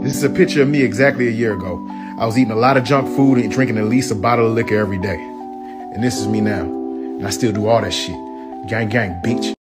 This is a picture of me exactly a year ago. I was eating a lot of junk food and drinking at least a bottle of liquor every day. And this is me now. And I still do all that shit. Gang, gang, bitch.